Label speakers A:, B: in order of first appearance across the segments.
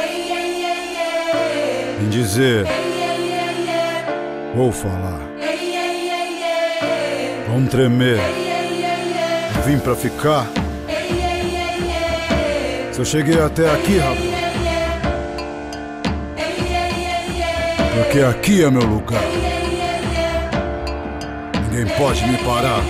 A: em dizer, vou falar, vamos tremer, eu vim pra ficar. Se eu cheguei até aqui, rapaz, porque aqui é meu lugar. Ninguém pode me parar.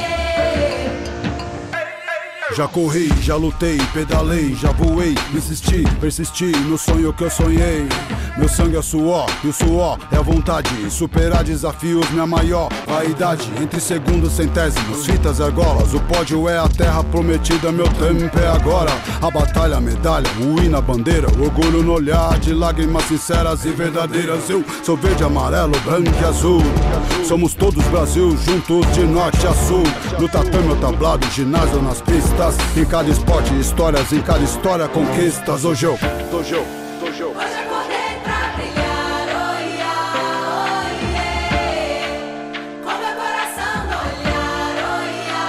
A: Já corri, já lutei, pedalei, já voei, insisti, persisti no sonho que eu sonhei. Meu sangue é suor, e o suor é a vontade. Superar desafios, minha maior vaidade. Entre segundos, centésimos, fitas, argolas. O pódio é a terra prometida, meu tempo é agora. A batalha, a medalha, o hino, a bandeira. O orgulho no olhar de lágrimas sinceras e verdadeiras. Eu sou verde, amarelo, branco e azul. Somos todos Brasil, juntos de norte a sul. No tatame ou tablado, ginásio nas pistas. Em cada esporte, histórias, em cada história, conquistas. Hoje eu
B: Hoje acordei pra brilhar, oiá, oiê. Com meu coração no olhar, oiá,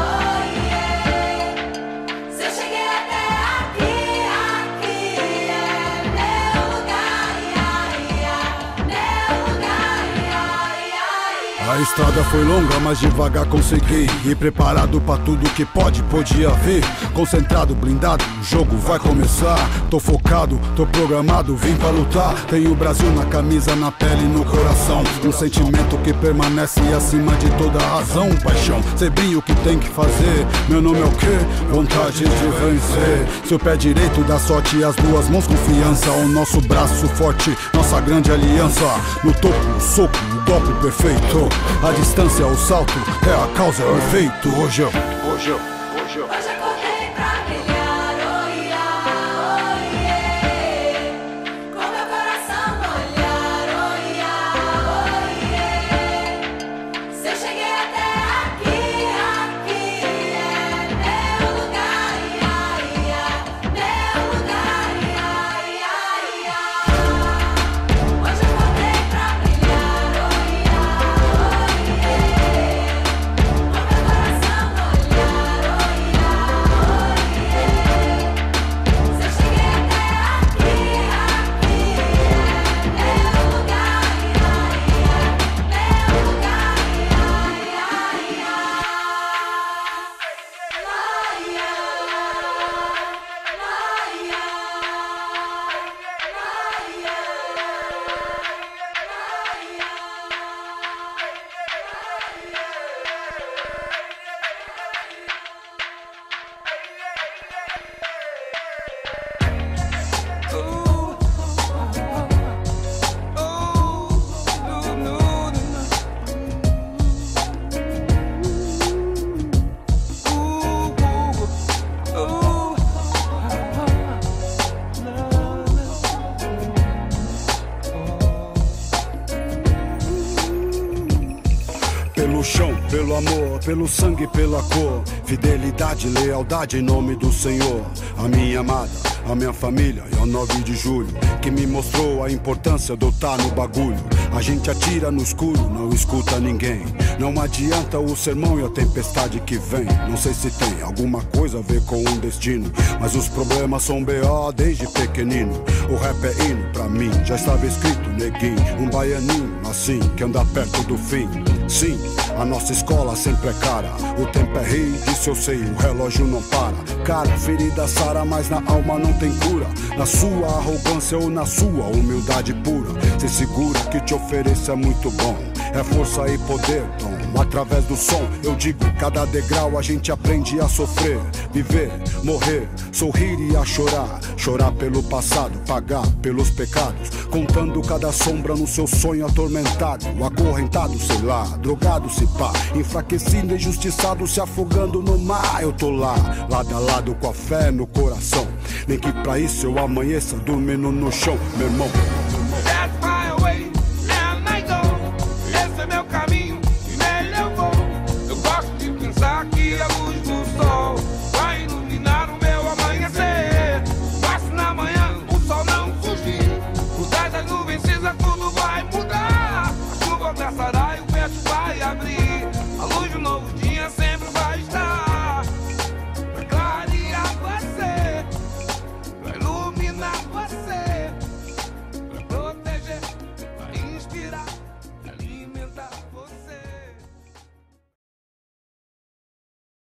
B: oiê. Se eu cheguei até aqui, aqui é meu lugar, ia, ia, meu lugar, ia, ia.
A: A estrada foi longa, mas devagar consegui. E preparado pra tudo que podia vir. Concentrado, blindado, o jogo vai começar. Tô focado, tô programado, vim pra lutar. Tenho o Brasil na camisa, na pele e no coração. Um sentimento que permanece acima de toda razão. Paixão, sei bem o que tem que fazer. Meu nome é o quê? Vontade de vencer. Seu pé direito dá sorte e as duas mãos confiança. O nosso braço forte, nossa grande aliança. No topo, o soco, o golpe perfeito. A distância, o salto, é a causa, é o efeito. Hoje
B: acordei pra brilhar, oiá, oiê. Com meu coração no olhar, oiá, oiê. Se eu cheguei até aqui, aqui é meu lugar, ia, ia, meu lugar, ia, ia, ia. Hoje acordei pra brilhar, oiá, oiê. Com meu coração no olhar, oiá, oiê. Se eu cheguei até aqui, aqui é meu lugar, ia, ia, meu lugar, ia, ia,
A: pelo chão, pelo amor, pelo sangue, pela cor. Fidelidade, lealdade em nome do Senhor. A minha amada, a minha família e ao 9 de julho, que me mostrou a importância de eu estar no bagulho. A gente atira no escuro, não escuta ninguém. Não adianta o sermão e a tempestade que vem. Não sei se tem alguma coisa a ver com um destino, mas os problemas são B.O. desde pequenino. O rap é hino pra mim, já estava escrito, neguinho. Um baianinho assim, que anda perto do fim. Sim, a nossa escola sempre é cara. O tempo é rei, disso eu sei, o relógio não para. Cara, ferida sara, mas na alma não tem cura. Na sua arrogância ou na sua humildade pura. Se segura que te ofereço é muito bom. É força e poder, Tom. Através do som, eu digo, cada degrau a gente aprende a sofrer. Viver, morrer, sorrir e a chorar. Chorar pelo passado, pagar pelos pecados. Contando cada sombra no seu sonho atormentado. Acorrentado, sei lá, drogado se pá. Enfraquecido, injustiçado, se afogando no mar. Eu tô lá, lado a lado com a fé no coração. Nem que pra isso eu amanheça dormindo no chão, meu irmão.